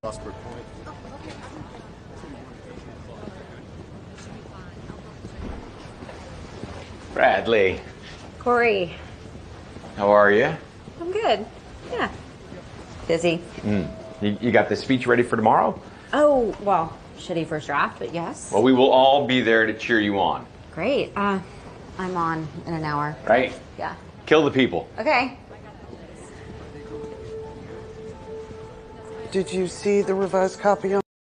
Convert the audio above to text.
Prospect Point. Bradley. Cory. How are you? I'm good. Yeah. Busy. You got the speech ready for tomorrow? Oh, well, shitty first draft, but yes. Well, we will all be there to cheer you on. Great. I'm on in an hour. Right? Yeah. Kill the people. Okay. Did you see the revised copy on